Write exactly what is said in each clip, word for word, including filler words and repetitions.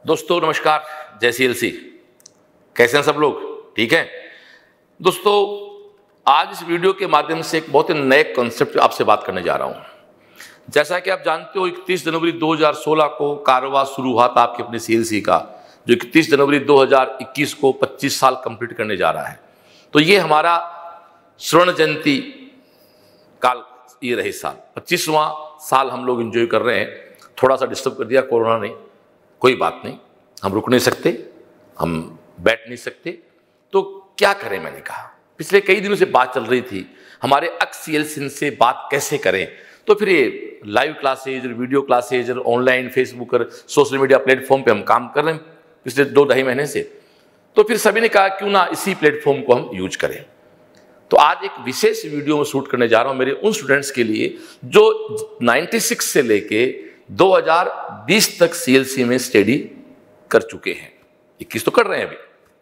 दोस्तों नमस्कार, जय सी एल सी। कैसे हैं सब लोग? ठीक हैं दोस्तों। आज इस वीडियो के माध्यम से एक बहुत ही नए कॉन्सेप्ट आपसे बात करने जा रहा हूं। जैसा कि आप जानते हो, इकतीस जनवरी दो हज़ार सोलह को कारोबार शुरू हुआ था आपके अपने सी एल सी का, जो इकतीस जनवरी दो हज़ार इक्कीस को पच्चीस साल कंप्लीट करने जा रहा है। तो ये हमारा स्वर्ण जयंती काल ये रहे साल, पच्चीसवां साल हम लोग एंजॉय कर रहे हैं। थोड़ा सा डिस्टर्ब कर दिया कोरोना ने, कोई बात नहीं, हम रुक नहीं सकते, हम बैठ नहीं सकते, तो क्या करें। मैंने कहा पिछले कई दिनों से बात चल रही थी हमारे अक्स सी एल सी से बात कैसे करें। तो फिर ये लाइव क्लासेज और वीडियो क्लासेज और ऑनलाइन फेसबुक और सोशल मीडिया प्लेटफॉर्म पे हम काम कर रहे हैं पिछले दो ढाई महीने से। तो फिर सभी ने कहा क्यों ना इसी प्लेटफॉर्म को हम यूज करें। तो आज एक विशेष वीडियो में शूट करने जा रहा हूं मेरे उन स्टूडेंट्स के लिए जो छियानवे से लेके दो हज़ार बीस तक सी एल सी में स्टडी कर चुके हैं। इक्कीस तो कर रहे हैं अभी।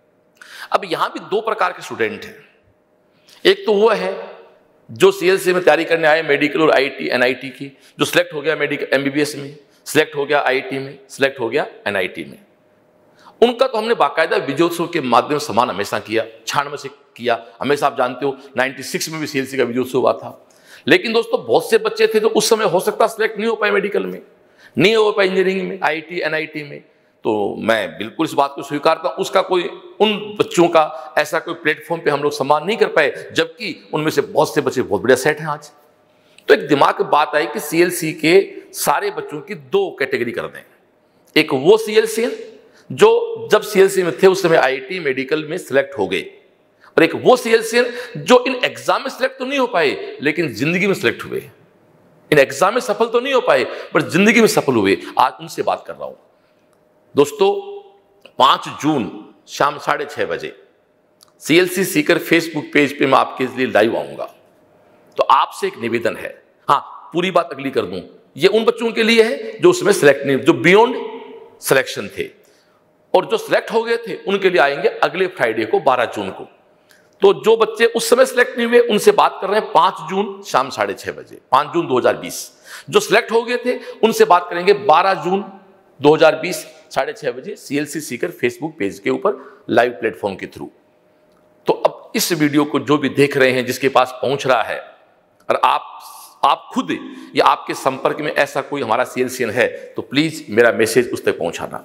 अब यहां भी दो प्रकार के स्टूडेंट हैं। एक तो वो है जो सी एल सी में तैयारी करने आए मेडिकल और I T N I T की, जो सिलेक्ट हो गया medical M B B S में, सिलेक्ट हो गया आई टी में, सिलेक्ट हो गया एन आई टी में। उनका तो हमने बाकायदा विजयोत्सव के माध्यम से सम्मान हमेशा किया, छियानवे से किया हमेशा। आप जानते हो छियानवे में भी सी एल सी का विजयोत्सव हुआ था। लेकिन दोस्तों बहुत से बच्चे थे जो उस समय हो सकता सिलेक्ट नहीं हो पाए मेडिकल में, नहीं हो पाए इंजीनियरिंग में, I T N I T में। तो मैं बिल्कुल इस बात को स्वीकारता हूं, उसका कोई उन बच्चों का ऐसा कोई प्लेटफॉर्म पे हम लोग सम्मान नहीं कर पाए, जबकि उनमें से बहुत से बच्चे बहुत बढ़िया सेट हैं आज। तो एक दिमाग में बात आई कि सी एल सी के सारे बच्चों की दो कैटेगरी कर दें। एक वो सी एल सी जो जब सी एल सी में थे उस समय आई टी मेडिकल में सिलेक्ट हो गए, और एक वो सी एल सी जो इन एग्जाम में सिलेक्ट तो नहीं हो पाए लेकिन जिंदगी में सिलेक्ट हुए। इन एग्जाम में सफल तो नहीं हो पाए पर जिंदगी में सफल हुए। आज उनसे बात कर रहा हूं दोस्तों। पांच जून शाम साढ़े छह बजे C L C Sikar Facebook page पे मैं आपके लिए लाइव आऊंगा। तो आपसे एक निवेदन है, हाँ पूरी बात अगली कर दूं, ये उन बच्चों के लिए है जो उसमें सिलेक्ट नहीं, जो बियॉन्ड सिलेक्शन थे, और जो सिलेक्ट हो गए थे उनके लिए आएंगे अगले फ्राइडे को बारह जून को। तो जो बच्चे उस समय सिलेक्ट नहीं हुए उनसे बात कर रहे हैं पांच जून शाम साढ़े छह बजे, पांच जून दो हज़ार बीस। जो सिलेक्ट हो गए थे उनसे बात करेंगे बारह जून दो हज़ार बीस साढ़े छह बजे C L C Sikar Facebook page के ऊपर लाइव प्लेटफॉर्म के थ्रू। तो अब इस वीडियो को जो भी देख रहे हैं, जिसके पास पहुंच रहा है, और आप आप खुद या आपके संपर्क में ऐसा कोई हमारा सी एल सी है, तो प्लीज मेरा मैसेज उस तक पहुंचाना।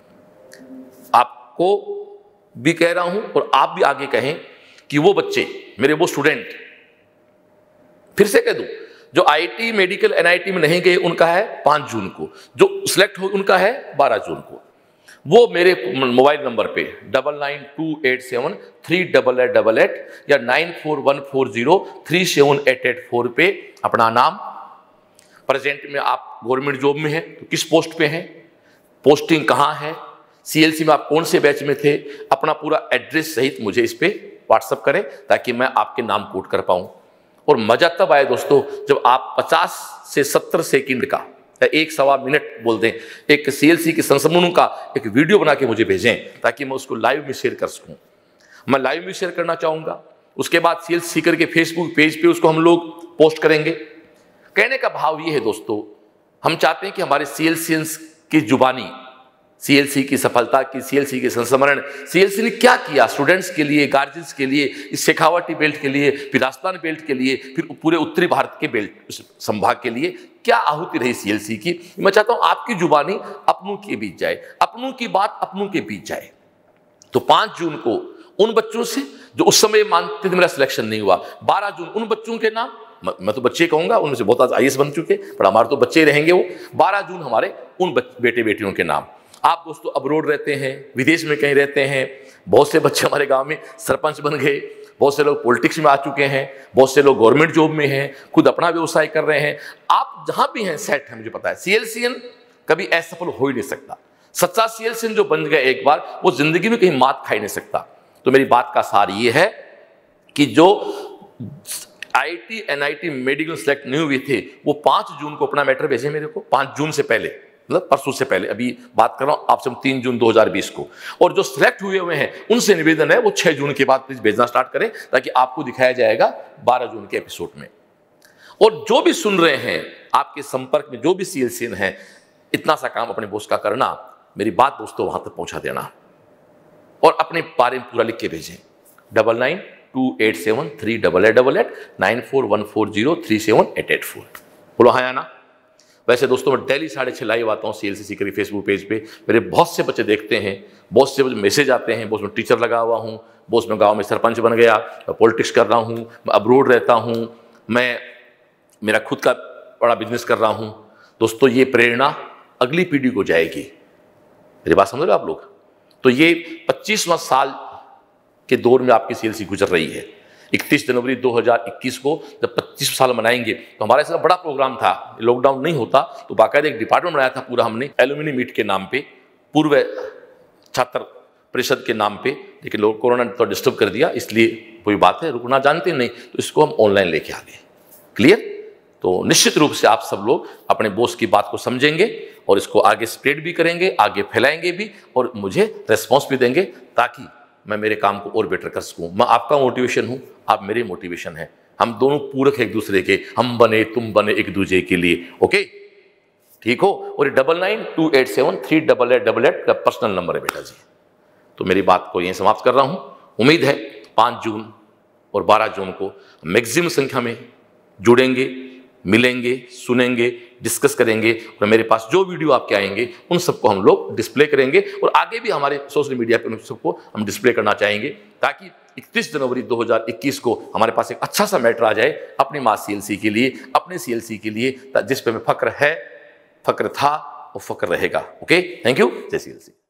आपको भी कह रहा हूं और आप भी आगे कहें कि वो बच्चे, मेरे वो स्टूडेंट, फिर से कह दूं, जो I T medical N I T में नहीं गए उनका है पांच जून को, जो सिलेक्ट हो उनका है बारह जून को। वो मेरे मोबाइल नंबर पे double nine two eight seven three double eight double eight या nine four one four zero three seven eight eight four पे अपना नाम, प्रेजेंट में आप गवर्नमेंट जॉब में हैं तो किस पोस्ट पे हैं, पोस्टिंग कहाँ है, सी एल सी में आप कौन से बैच में थे, अपना पूरा एड्रेस सहित मुझे इस पे व्हाट्सअप करें ताकि मैं आपके नाम कोट कर पाऊं। और मजा तब आए दोस्तों जब आप पचास से सत्तर सेकंड का या एक सवा मिनट बोल दें, एक सी एल सी के संस्मरणों का एक वीडियो बना के मुझे भेजें ताकि मैं उसको लाइव में शेयर कर सकूं। मैं लाइव में शेयर करना चाहूंगा। उसके बाद सी एल सी सीकर के फेसबुक पेज पे उसको हम लोग पोस्ट करेंगे। कहने का भाव ये है दोस्तों, हम चाहते हैं कि हमारे सी एल सी की जुबानी, सी एल सी की सफलता की, सी एल सी के संस्मरण, सी एल सी ने क्या किया स्टूडेंट्स के लिए, गार्जियंस के लिए, इस शेखावटी बेल्ट के लिए, फिर राजस्थान बेल्ट के लिए, फिर पूरे उत्तरी भारत के बेल्ट संभाग के लिए क्या आहुति रही सी एल सी की। मैं चाहता हूं आपकी जुबानी अपनों के बीच जाए, अपनों की बात अपनों के बीच जाए। तो पांच जून को उन बच्चों से जो उस समय मानते थे मेरा सिलेक्शन नहीं हुआ, बारह जून उन बच्चों के नाम, मैं तो बच्चे कहूंगा, उनमें से बहुत आज आई ए एस बन चुके पर हमारे तो बच्चे रहेंगे, वो बारह जून हमारे उन बेटे बेटियों के नाम। आप दोस्तों अब्रोड रहते हैं, विदेश में कहीं रहते हैं, बहुत से बच्चे हमारे गांव में सरपंच बन गए, बहुत से लोग पॉलिटिक्स में आ चुके हैं, बहुत से लोग गवर्नमेंट जॉब में हैं, खुद अपना व्यवसाय कर रहे हैं। आप जहां भी हैं सेट है, मुझे पता है सी एल सी एन कभी असफल हो ही नहीं सकता। सच्चा सी एल सी एन जो बन गया एक बार, वो जिंदगी में कहीं मात खा ही नहीं सकता। तो मेरी बात का सार ये है कि जो I T N I T medical select नहीं हुए थे वो पांच जून को अपना मैटर भेजे मेरे को, पांच जून से पहले, मतलब परसों से पहले, अभी बात कर रहा हूं आपसे तीन जून दो हज़ार बीस को। और जो सिलेक्ट हुए हुए हैं उनसे निवेदन है वो छह जून के बाद प्लीज भेजना स्टार्ट करें ताकि आपको दिखाया जाएगा बारह जून के एपिसोड में। और जो भी सुन रहे हैं आपके संपर्क में जो भी सी एल सी एन है, इतना सा काम अपने बॉस का करना मेरी बात दोस्तों वहां तक पहुंचा देना और अपने बारे में पूरा लिख के भेजें। Double nine two eight seven three double eight double eight nine four one four zero three seven eight eight four. बोलो हाँ या ना। वैसे दोस्तों मैं डेली साढ़े छः लाइव आता हूँ C L C Sikar Facebook page पे। मेरे बहुत से बच्चे देखते हैं, बहुत से मैसेज आते हैं, बहुत में टीचर लगा हुआ हूँ, बहुत में गांव में सरपंच बन गया, मैं पॉलिटिक्स कर रहा हूँ, मैं अब्रोड रहता हूँ, मैं मेरा खुद का बड़ा बिजनेस कर रहा हूँ। दोस्तों ये प्रेरणा अगली पीढ़ी को जाएगी। मेरी बात समझ रहे हो आप लोग। तो ये पच्चीसवां साल के दौर में आपकी सी एल सी गुजर रही है। इकतीस जनवरी दो हज़ार इक्कीस को जब पच्चीस साल मनाएंगे तो हमारा ऐसा बड़ा प्रोग्राम था, लॉकडाउन नहीं होता तो बाकायदा एक डिपार्टमेंट बनाया था पूरा हमने, एलुमिनी मीट के नाम पे, पूर्व छात्र परिषद के नाम पे, लेकिन लोग कोरोना ने तो डिस्टर्ब कर दिया, इसलिए कोई बात है रुकना जानते नहीं, तो इसको हम ऑनलाइन लेके आ गए। क्लियर। तो निश्चित रूप से आप सब लोग अपने बॉस की बात को समझेंगे और इसको आगे स्प्रेड भी करेंगे, आगे फैलाएंगे भी और मुझे रेस्पॉन्स भी देंगे, ताकि मैं मेरे काम को और बेटर कर सकूं। मैं आपका मोटिवेशन हूं, आप मेरे मोटिवेशन हैं, हम दोनों पूरक एक दूसरे के, हम बने तुम बने एक दूसरे के लिए। ओके ठीक हो। और double nine two eight seven three double eight double eight का पर्सनल नंबर है बेटा जी। तो मेरी बात को यहीं समाप्त कर रहा हूं। उम्मीद है पाँच जून और बारह जून को मैक्सिमम संख्या में जुड़ेंगे, मिलेंगे, सुनेंगे, डिस्कस करेंगे और मेरे पास जो वीडियो आपके आएंगे उन सबको हम लोग डिस्प्ले करेंगे और आगे भी हमारे सोशल मीडिया पर उन सबको हम डिस्प्ले करना चाहेंगे, ताकि इकतीस जनवरी दो हज़ार इक्कीस को हमारे पास एक अच्छा सा मैटर आ जाए अपनी माँ सी एल सी के लिए, अपने सी एल सी के लिए, जिस पे हमें फक्र है, फक्र था और फक्र रहेगा। Okay, thank you. जय सी एल सी।